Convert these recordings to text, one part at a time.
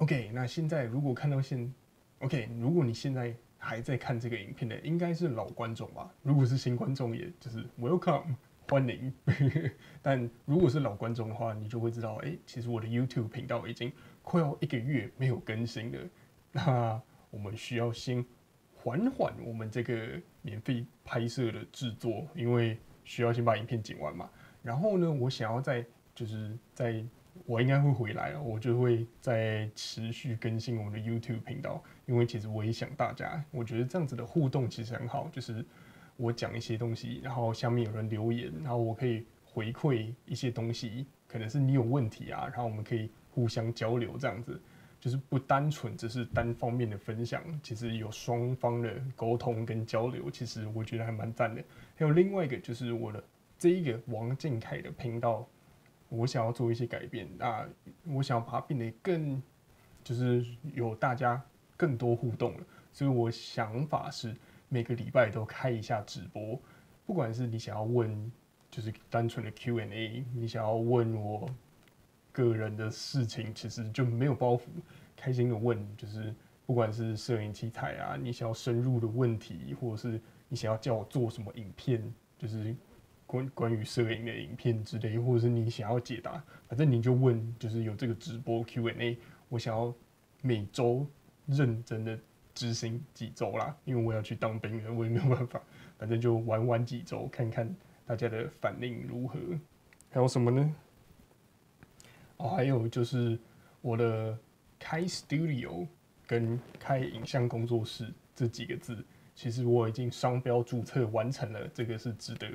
OK，那现在如果看到OK，如果你现在还在看这个影片的，应该是老观众吧？如果是新观众，也就是 Welcome 欢迎。但如果是老观众的话，你就会知道，其实我的 YouTube 频道已经快要1个月没有更新了。那我们需要先缓缓我们这个免费拍摄的制作，因为需要先把影片剪完嘛。然后呢，我想要在我应该会回来了，我就会再持续更新我们的 YouTube 频道，因为其实我也想大家，我觉得这样子的互动其实很好，就是我讲一些东西，然后下面有人留言，然后我可以回馈一些东西，可能是你有问题啊，然后我们可以互相交流，这样子就是不单纯只是单方面的分享，其实有双方的沟通跟交流，其实我觉得还蛮赞的。还有另外一个就是我的这一个王靖凯的频道。我想要做一些改变，那我想要把它变得更，就是有大家更多互动了。所以我想法是每个礼拜都开一下直播，不管是你想要问，就是单纯的 Q&A， 你想要问我个人的事情，其实就没有包袱，开心的问，就是不管是摄影器材啊，你想要深入的问题，或者是你想要叫我做什么影片，就是关于摄影的影片之类，或者是你想要解答，反正你就问，就是有这个直播 Q&A， 我想要每周认真的执行几周啦，因为我要去当兵了，我也没有办法，反正就玩几周，看看大家的反应如何。还有什么呢？还有就是我的开 studio 跟开影像工作室这几个字，其实我已经商标注册完成了，这个是值得。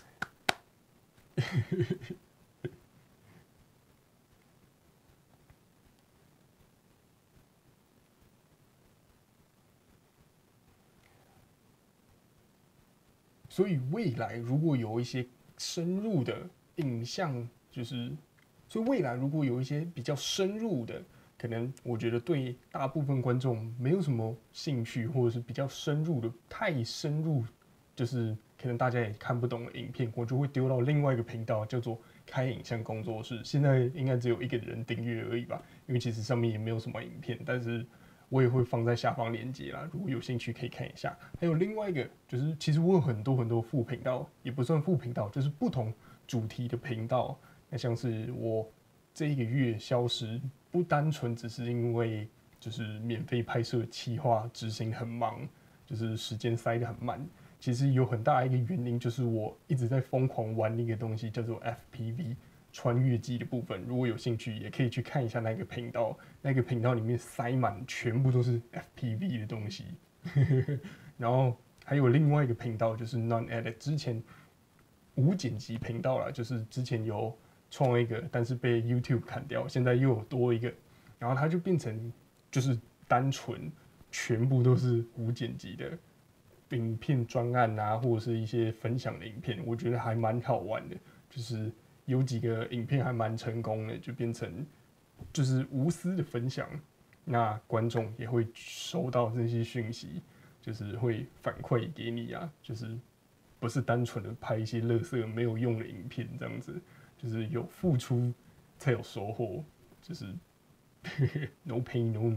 所以未来如果有一些深入的影像，所以未来如果有一些比较深入的，可能我觉得对大部分观众没有什么兴趣，或者是比较深入的，太深入，就是可能大家也看不懂的影片，我就会丢到另外一个频道，叫做开影像工作室。现在应该只有1个人订阅而已吧，因为其实上面也没有什么影片，但是我也会放在下方链接啦，如果有兴趣可以看一下。还有另外一个就是，其实我有很多副频道，也不算副频道，就是不同主题的频道。那像是我这1个月消失，不单纯只是因为就是免费拍摄企划执行很忙，就是时间塞得很满。其实有很大一个原因就是我一直在疯狂玩一个东西，叫做 FPV 穿越机的部分。如果有兴趣，也可以去看一下那个频道。那个频道里面塞满全部都是 FPV 的东西。然后还有另外一个频道就是 Non-Edit， 之前无剪辑频道啦，就是之前有创一个，但是被 YouTube 砍掉，现在又有多一个，然后它就变成就是单纯全部都是无剪辑的影片专案啊，或者是一些分享的影片，我觉得还蛮好玩的。就是有几个影片还蛮成功的，就变成就是无私的分享，那观众也会收到这些讯息，就是会反馈给你啊，就是不是单纯的拍一些垃圾没有用的影片这样子，就是有付出才有收获，就是 no pain no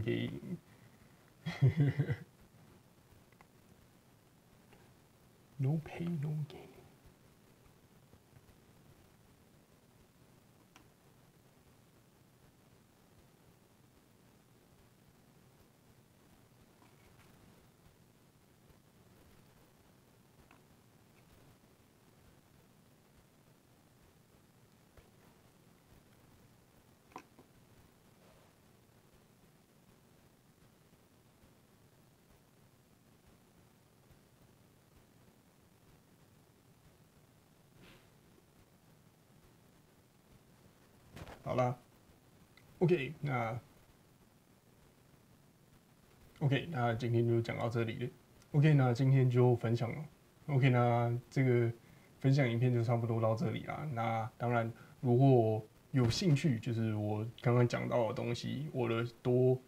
gain。No pain no gain。好啦，OK，那 OK，那今天就讲到这里了。OK，那今天就分享了。OK，那这个分享影片就差不多到这里啦。那当然，如果有兴趣，就是我刚刚讲到的东西，我的多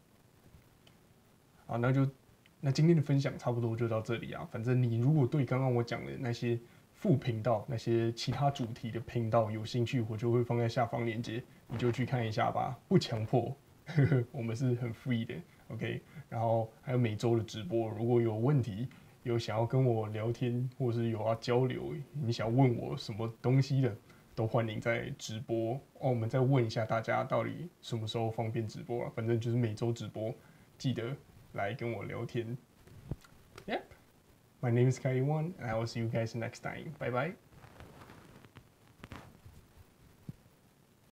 啊，那今天的分享差不多就到这里啊。反正你如果对刚刚我讲的那些副频道、那些其他主题的频道有兴趣，我就会放在下方链接，你就去看一下吧，不强迫。 我们是很 free 的，OK。然后还有每周的直播，如果有问题，有想要跟我聊天，或者是有要交流，你想问我什么东西的，都欢迎在直播哦。我们再问一下大家，到底什么时候方便直播啊？反正就是每周直播，记得来跟我聊天。Yep, my name is Kai Wan, and I will see you guys next time. Bye bye.